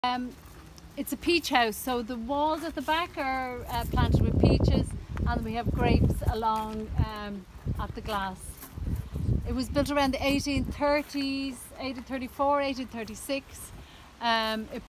It's a peach house, so the walls at the back are planted with peaches, and we have grapes along at the glass. It was built around the 1830s, 1834, 1836. It